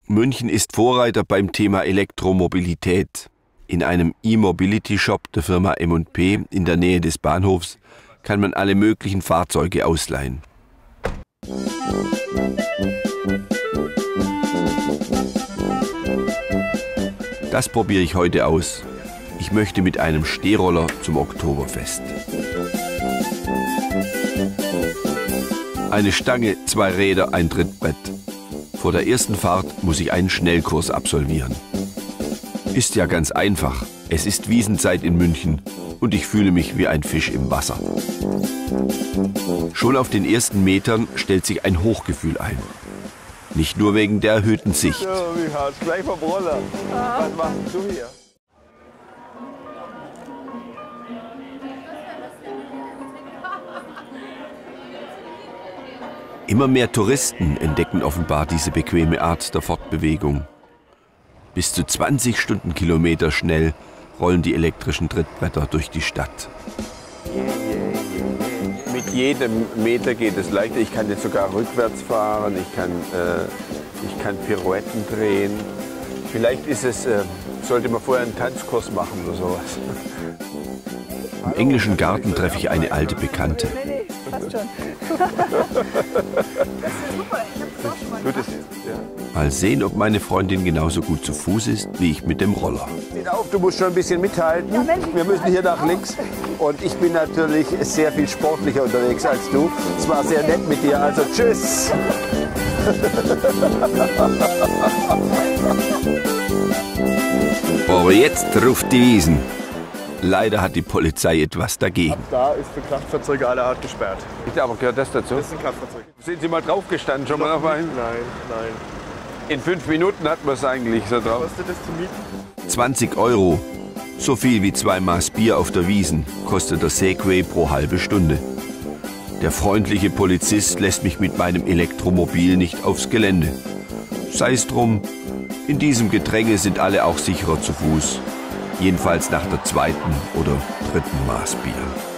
München ist Vorreiter beim Thema Elektromobilität. In einem E-Mobility-Shop der Firma M&P in der Nähe des Bahnhofs kann man alle möglichen Fahrzeuge ausleihen. Das probiere ich heute aus. Ich möchte mit einem Stehroller zum Oktoberfest. Eine Stange, 2 Räder, ein Trittbrett. Vor der ersten Fahrt muss ich einen Schnellkurs absolvieren. Ist ja ganz einfach. Es ist Wiesenzeit in München und ich fühle mich wie ein Fisch im Wasser. Schon auf den ersten Metern stellt sich ein Hochgefühl ein. Nicht nur wegen der erhöhten Sicht. Ja, wie hart's gleich vom Roller. Was machst du hier? Immer mehr Touristen entdecken offenbar diese bequeme Art der Fortbewegung. Bis zu 20 Stundenkilometer schnell rollen die elektrischen Trittbretter durch die Stadt. Mit jedem Meter geht es leichter. Ich kann jetzt sogar rückwärts fahren, ich kann Pirouetten drehen. Vielleicht sollte man vorher einen Tanzkurs machen oder sowas. Im englischen Garten treffe ich eine alte Bekannte. Passt schon. Mal sehen, ob meine Freundin genauso gut zu Fuß ist, wie ich mit dem Roller. Sieh auf, du musst schon ein bisschen mithalten. Wir müssen hier nach links. Und ich bin natürlich sehr viel sportlicher unterwegs als du. Es war sehr nett mit dir, also tschüss. Aber jetzt ruft die Wiesn. Leider hat die Polizei etwas dagegen. Da ist für Kraftfahrzeuge aller Art gesperrt. Aber gehört das dazu? Das sind Kraftfahrzeuge. Sind Sie mal drauf gestanden schon mal auf einen? Nein, nein. In 5 Minuten hat man es eigentlich so drauf. Kostet das zu mieten? 20 €. So viel wie 2 Maß Bier auf der Wiesn kostet der Segway pro halbe Stunde. Der freundliche Polizist lässt mich mit meinem Elektromobil nicht aufs Gelände. Sei es drum, in diesem Gedränge sind alle auch sicherer zu Fuß. Jedenfalls nach der 2. oder 3. Maß Bier.